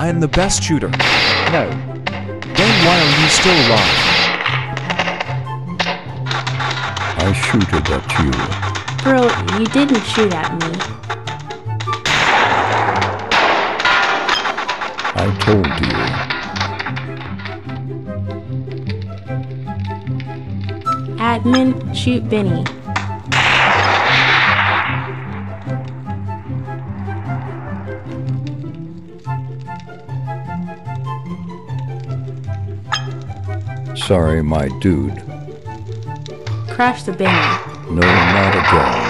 I am the best shooter. No. Then why are you still alive? I shooted at you. Bro, you didn't shoot at me. I told you. Admin, shoot Benny. Sorry, my dude. Crash the Benny. No, not again.